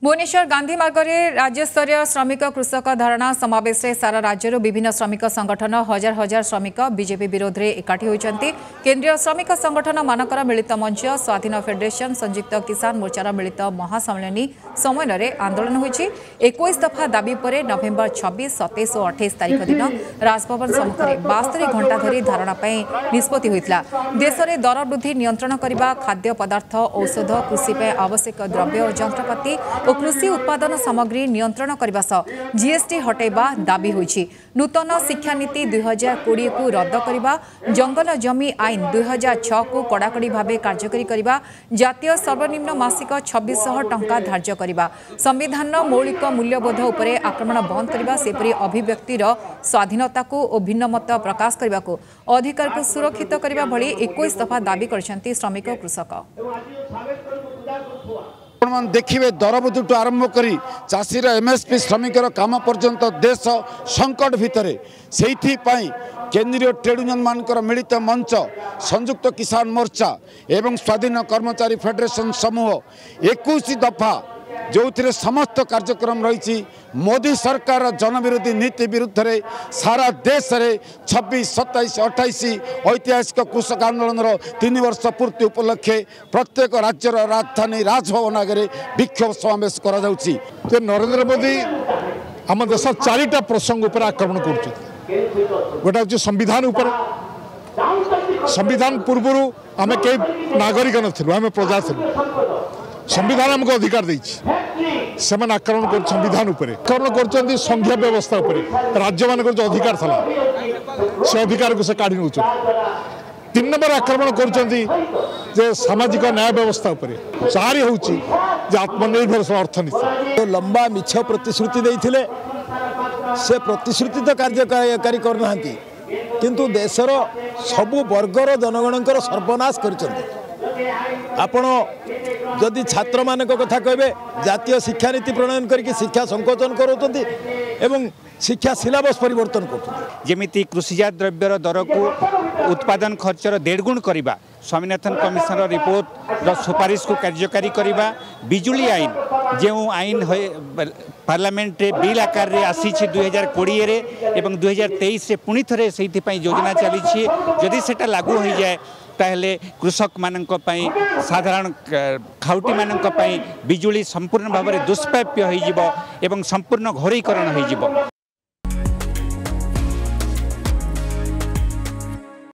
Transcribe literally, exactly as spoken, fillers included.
भुवनेश्वर गांधी मार्ग में राज्यस्तरीय श्रमिक कृषक धारणा समावेश में सारा राज्य विभिन्न श्रमिक संगठन हजार हजार श्रमिक बीजेपी विरोध में एकाठी होती। केंद्रीय श्रमिक संगठन मानकर मिलित मंच स्वाधीन फेडरेशन संयुक्त किसान मोर्चार मिलित महासम्मेलनी समय आंदोलन होती। इक्कीस दफा दाबी पर नवेम्बर छब्बीस सतैश और अठाईस तारीख दिन राजभवन सम्मुख में बास्तरी घंटा धरी धारणा निष्पत्ति होता। देश में दर वृद्धि नियंत्रण करने, खाद्य पदार्थ, औषध, कृषि आवश्यक द्रव्य और जंत्रपाति और कृषि उत्पादन सामग्री नियंत्रण करने सह जीएसटी हटाइबा दाबी होइछि। नूतन शिक्षा नीति दुई हजार कोड़े को रद्द करने, जंगल जमी आईन दुई हजार छह को कड़ाकड़ी भाव कार्यकारी करने, जातीय सर्वनिम्न मासिक छब्बीस सौ टंका धार्य करने, संविधान मौलिक मूल्यबोध उपर आक्रमण बंद करने, सेपरी अभिव्यक्तिर स्वाधीनता को और भिन्न मत प्रकाश करने को अधिकार को सुरक्षित करने भली इक्कीस दफा दाबी करछन्ति श्रमिक कृषक। देखिए दरबुद्धि आरंभ कर चाषीर एमएसपी श्रमिकर काम पर्यंत देश संकट भितर से केंद्रीय ट्रेड यूनियन मानकर मिलित मंच संयुक्त किसान मोर्चा एवं स्वाधीन कर्मचारी फेडरेशन समूह इक्कीस दफा जो थे समस्त कार्यक्रम रही मोदी सरकार जनविरोधी नीति विरुद्ध रे सारा देश में छब्बीस सत्ताईस अठाईस ऐतिहासिक कृषक आंदोलन तीन वर्ष पूर्ति उपलक्षे प्रत्येक राज्यर राजधानी राजभवन आगे विक्षोभ समावेश करा जाउछि। तो नरेंद्र मोदी आम देश चारिटा प्रसंग उपर आक्रमण कर गोटे हूँ संविधान उपर। संविधान पूर्वर आम कई नागरिक नथिलु, आम प्रजा थिलु। संविधान आमको अधिकार देछि, सेमान आक्रमण कर संविधान उपरे आक्रमण कर संघीय व्यवस्था उपरे राज्य मान जो अधिकार था से अधिकार को से काढ़ी नौ। तीन नंबर आक्रमण कर सामाजिक न्याय व्यवस्था उपरे। चारि हूँ आत्मनिर्भरशील अर्थनीति। लंबा मिछ प्रतिश्रुति देइथिले से प्रतिश्रुति तो कार्यकारी करना किंतु देशर सबु वर्गर जनगणकर सर्वनाश कर। आपण जदि छात्र मान कथा कहे जातीय शिक्षा नीति प्रणयन करके शिक्षा संकोचन करोचंती एवं शिक्षा सिलेबस परिवर्तन कर जेमिति कृषिजात द्रव्यर दर को उत्पादन खर्चर डेढ़ गुण करवा, स्वामीनाथन कमिशन रिपोर्ट सुपारिश को कार्यकारी करवा, बिजुली आईन जो आईन पार्लियामेंट बिल आकार रे आसी दुई हजार कोड़े एवं दुई हजार तेईस पुणी थे से योजना चली जदि सेटा लागू हो जाए ताहले कृषक मानक साधारण खाउटी मानक बिजुली संपूर्ण भाव में दुष्प्राप्य हो संपूर्ण घोरीकरण हो।